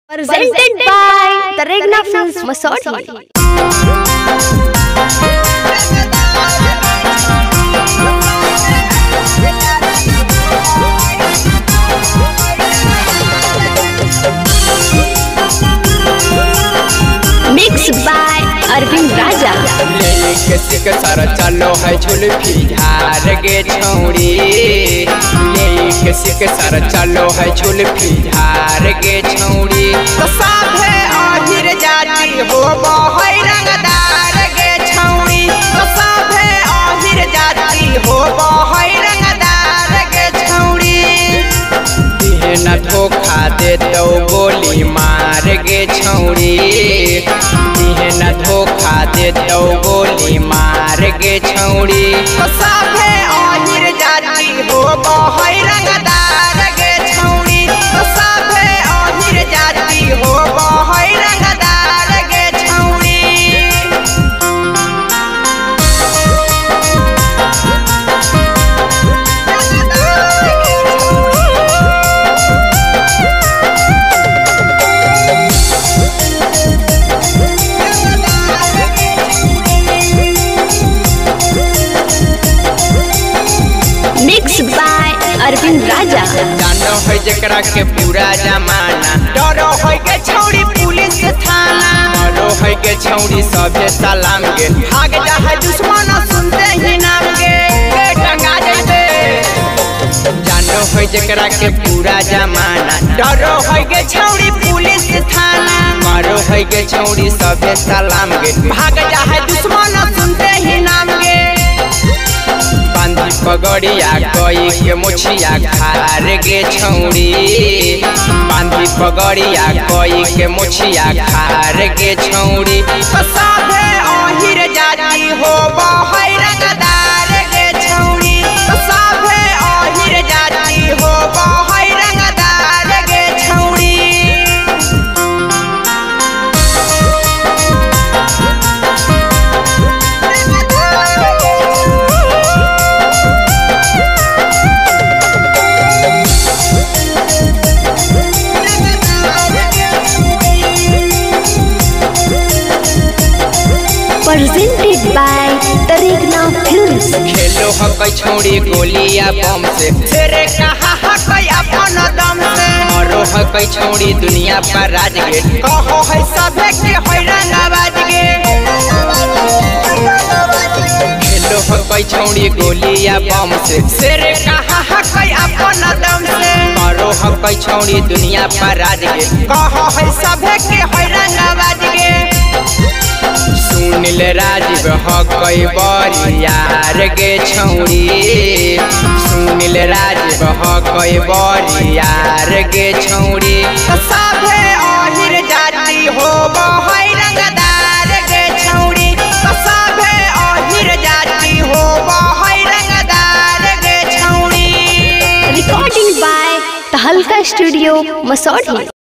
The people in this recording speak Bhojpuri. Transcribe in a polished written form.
Presented by Taregna Films Masodi. Mixed by Arvind Raja. किसी के सारा चलो है झुलफी झार गे छौड़ी, किसी के सारा चलो है झुलफी झार गे छौड़ी। तो सब है आहिर जाती हो है रंगदार गे छौड़ी। तो सब है आहिर जाती हो है रंगदार गे छौड़ी। न धोखा दे तो गोली मार गे छौड़ी, न धोखा दे तो गोली मार गे छौड़ी। तो सब है आहिर जाती हो है रंगदार गे छौड़ी। तो सब है आहिर जाती हो है रंगदार गे छौड़ी। Mixed by Arvind Raja. जानो है जकरा के पूरा जमाना, डरो है के छौड़ी पुलिस थाना। डरो है के छौड़ी सभे सलाम गे, भाग जा है दुश्मन सुनते ही नाम गे टंगा जाते। जानो है जकरा के पूरा जमाना, डरो है के छौड़ी पुलिस थाना। मारो है के छौड़ी सभे सलाम गे, भाग जा है दुश्मन सुनते ही नाम गे। बांधी पगड़िया कोई के मुछिया खार गे छौड़ी। बांधी पगड़िया कोई के मुछिया खार गे छौड़ी। तो सब है आहिर जाती हो है रंगदार गे छौड़ी। तो सब है आहिर जाती हो है रंगदार गे छौड़ी। Presented by Taregna Films. खेलो हकई छौड़ी गोलिया बम से, तेरे कहा हकई अपन दम से। मरो हकई छौड़ी दुनिया पर राज गे, कहो है सभे के है रंगबाज गे। खेलो हकई छौड़ी गोलिया बम से, तेरे कहा हकई अपन दम से। मरो हकई छौड़ी दुनिया पर राज गे, कहो है सभे के है रंगबाज गे। सुनिल राजीव हकई बरियार गे छौड़ी। सुनिल राजीव हकई बरियार गे छौड़ी। तो सब है आहिर जाती हो है रंगदार गे छौड़ी। तो सब है आहिर जाती हो है रंगदार गे छौड़ी। Recording by Tahalka Studio Masodi.